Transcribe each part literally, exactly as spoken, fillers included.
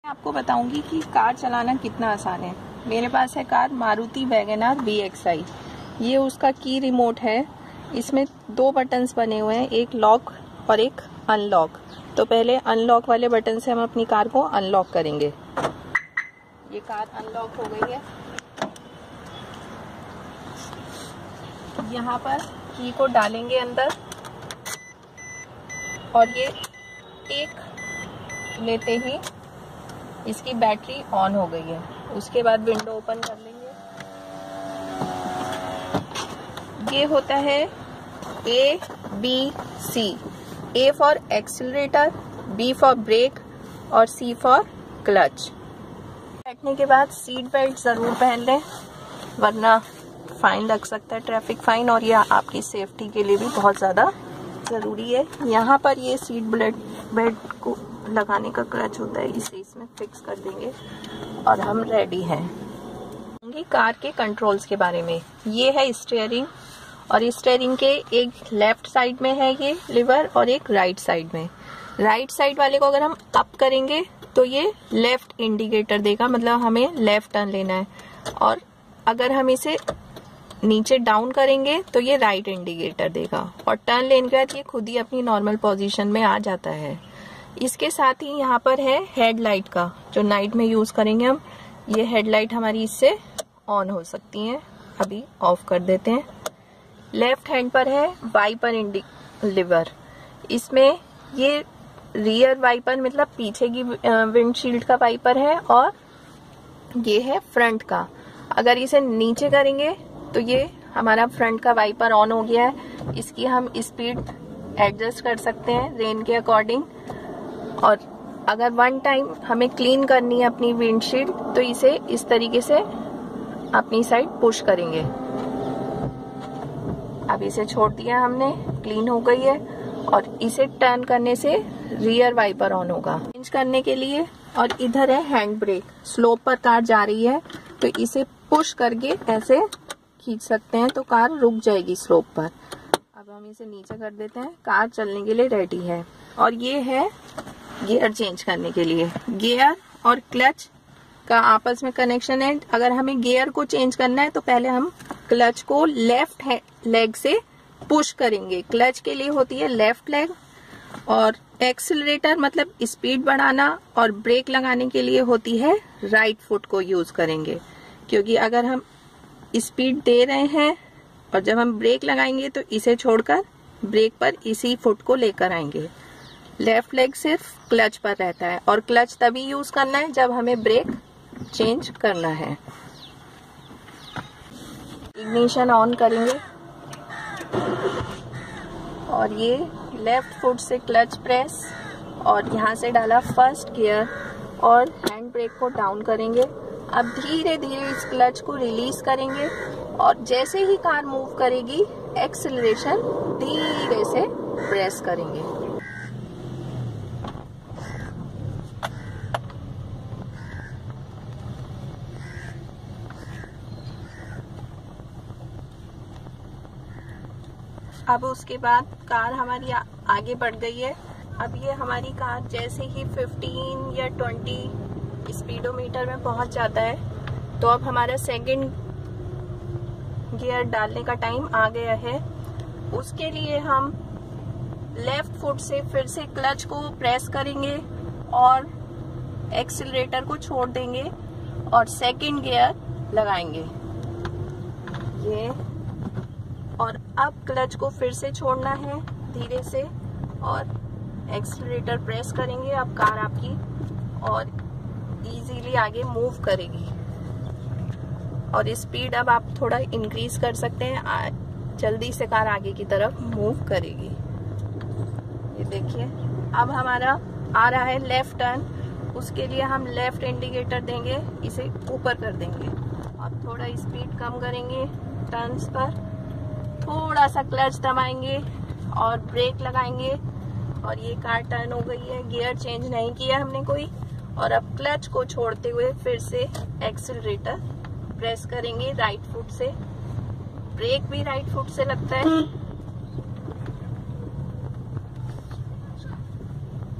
आपको बताऊंगी कि कार चलाना कितना आसान है। मेरे पास है car Maruti wagon R V X I. ये उसका की रिमोट है। इसमें दो बटन्स बने हुए हैं, एक लॉक और एक अनलॉक। तो पहले अनलॉक वाले बटन से हम अपनी कार को अनलॉक करेंगे। ये कार अनलॉक हो गई है। यहाँ पर की को डालेंगे अंदर और ये एक लेते ही इसकी बैटरी ऑन हो गई है। उसके बाद विंडो ओपन कर लेंगे। ये होता है A B C. A for accelerator, B for brake और सी फॉर क्लच। बैठने के बाद सीट बेल्ट जरूर पहन लें, वरना फाइन लग सकता है, ट्रैफिक फाइन, और यह आपकी सेफ्टी के लिए भी बहुत ज्यादा जरूरी है। यहाँ पर ये सीट बेल्ट बेल्ट को लगाने का क्लच होता है, इसे इसमें फिक्स कर देंगे और हम रेडी हैं। कार के कंट्रोल्स के बारे में, ये है स्टीयरिंग, और स्टीयरिंग के एक लेफ्ट साइड में है ये लिवर और एक राइट साइड में। राइट साइड वाले को अगर हम अप करेंगे तो ये लेफ्ट इंडिकेटर देगा, मतलब हमें लेफ्ट टर्न लेना है, और अगर हम इसे नीचे डाउन करेंगे तो ये राइट इंडिकेटर देगा, और टर्न लेने के बाद ये खुद ही अपनी नॉर्मल पोजीशन में आ जाता है। इसके साथ ही यहाँ पर है हेडलाइट का, जो नाइट में यूज करेंगे हम। ये हेडलाइट हमारी इससे ऑन हो सकती है, अभी ऑफ कर देते हैं। लेफ्ट हैंड पर है वाइपर इंडि लिवर। इसमें ये रियर वाइपर, मतलब पीछे की विंडशील्ड का वाइपर है, और ये है फ्रंट का। अगर इसे नीचे करेंगे तो ये हमारा फ्रंट का वाइपर ऑन हो गया है। इसकी हम स्पीड एडजस्ट कर सकते हैं रेन के अकॉर्डिंग, और अगर वन टाइम हमें क्लीन करनी है अपनी विंडशील्ड तो इसे इस तरीके से अपनी साइड पुश करेंगे। अब इसे छोड़ दिया हमने, क्लीन हो गई है, और इसे टर्न करने से रियर वाइपर ऑन होगा। चेंज करने के लिए, और इधर है हैंड ब्रेक। स्लोप पर कार जा रही है तो इसे पुश करके ऐसे खींच सकते हैं तो कार रुक जाएगी स्लोप पर। अब हम इसे नीचे कर देते हैं, कार चलने के लिए रेडी है। और ये है गियर चेंज करने के लिए। गियर और क्लच का आपस में कनेक्शन है। अगर हमें गियर को चेंज करना है तो पहले हम क्लच को लेफ्ट लेग से पुश करेंगे। क्लच के लिए होती है लेफ्ट लेग, और एक्सीलरेटर मतलब स्पीड बढ़ाना और ब्रेक लगाने के लिए होती है राइट फुट को यूज करेंगे। क्योंकि अगर हम स्पीड दे रहे हैं और जब हम ब्रेक लगाएंगे तो इसे छोड़कर ब्रेक पर इसी फुट को लेकर आएंगे। लेफ्ट लेग सिर्फ क्लच पर रहता है, और क्लच तभी यूज करना है जब हमें ब्रेक चेंज करना है। इग्निशन ऑन करेंगे, और ये लेफ्ट फुट से क्लच प्रेस, और यहाँ से डाला फर्स्ट गियर, और हैंड ब्रेक को डाउन करेंगे। अब धीरे धीरे इस क्लच को रिलीज करेंगे, और जैसे ही कार मूव करेगी एक्सीलरेशन धीरे से प्रेस करेंगे। अब उसके बाद कार हमारी आ, आगे बढ़ गई है। अब ये हमारी कार जैसे ही पंद्रह या बीस स्पीडोमीटर में पहुंच जाता है तो अब हमारा सेकंड गियर डालने का टाइम आ गया है। उसके लिए हम लेफ्ट फुट से फिर से क्लच को प्रेस करेंगे और एक्सीलरेटर को छोड़ देंगे और सेकंड गियर लगाएंगे ये, और अब क्लच को फिर से छोड़ना है धीरे से और एक्सीलरेटर प्रेस करेंगे। अब कार आपकी और इजीली आगे मूव करेगी, और स्पीड अब आप थोड़ा इंक्रीज कर सकते हैं, जल्दी से कार आगे की तरफ मूव करेगी। ये देखिए अब हमारा आ रहा है लेफ्ट टर्न। उसके लिए हम लेफ्ट इंडिकेटर देंगे, इसे ऊपर कर देंगे और थोड़ा स्पीड कम करेंगे। टर्न्स पर थोड़ा सा क्लच दबाएंगे और ब्रेक लगाएंगे, और ये कार टर्न हो गई है। गियर चेंज नहीं किया हमने कोई, और अब क्लच को छोड़ते हुए फिर से एक्सीलरेटर प्रेस करेंगे राइट फुट से। ब्रेक भी राइट फुट से लगता है। अब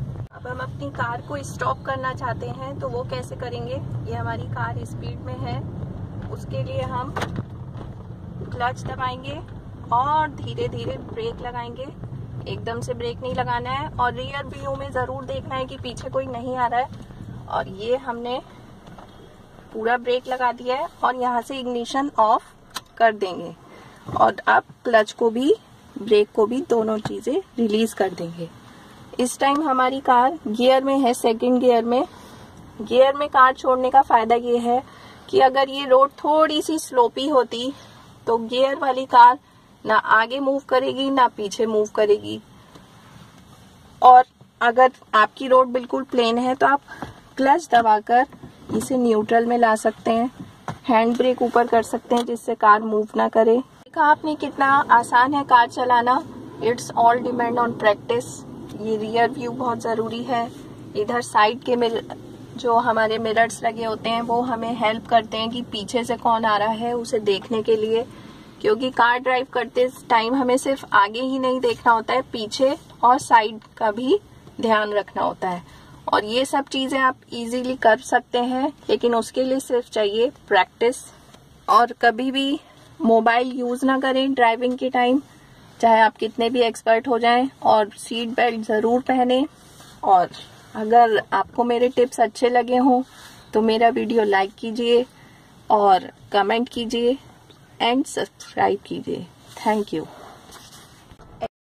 हम अपनी कार को स्टॉप करना चाहते हैं तो वो कैसे करेंगे। ये हमारी कार स्पीड में है, उसके लिए हम क्लच दबाएंगे और धीरे धीरे ब्रेक लगाएंगे। एकदम से ब्रेक नहीं लगाना है और रियर व्यू में जरूर देखना है कि पीछे कोई नहीं आ रहा है। और ये हमने पूरा ब्रेक लगा दिया है और यहाँ से इग्निशन ऑफ कर देंगे और अब क्लच को भी ब्रेक को भी दोनों चीजें रिलीज कर देंगे। इस टाइम हमारी कार गियर में है, सेकंड गियर में। गियर में कार छोड़ने का फायदा ये है कि अगर ये रोड थोड़ी सी स्लोपी होती तो गियर वाली कार ना आगे मूव करेगी ना पीछे मूव करेगी। और अगर आपकी रोड बिल्कुल प्लेन है तो आप क्लच दबाकर इसे न्यूट्रल में ला सकते हैं, हैंड ब्रेक ऊपर कर सकते हैं जिससे कार मूव ना करे। देखा आपने कितना आसान है कार चलाना। It's all depend on practice. ये रियर व्यू बहुत जरूरी है। इधर साइड के मिरर जो हमारे मिरर्स लगे होते हैं वो हमें हेल्प करते हैं कि पीछे से कौन आ रहा है उसे देखने के लिए, क्योंकि कार ड्राइव करते टाइम हमें सिर्फ आगे ही नहीं देखना होता है, पीछे और साइड का भी ध्यान रखना होता है। और ये सब चीजें आप इजीली कर सकते हैं, लेकिन उसके लिए सिर्फ चाहिए प्रैक्टिस। और कभी भी मोबाइल यूज ना करें ड्राइविंग के टाइम, चाहे आप कितने भी एक्सपर्ट हो जाएं। और सीट बेल्ट जरूर पहने। और अगर आपको मेरे टिप्स अच्छे लगे हों तो मेरा वीडियो लाइक कीजिए और कमेंट कीजिए एंड सब्सक्राइब कीजिए। Thank you.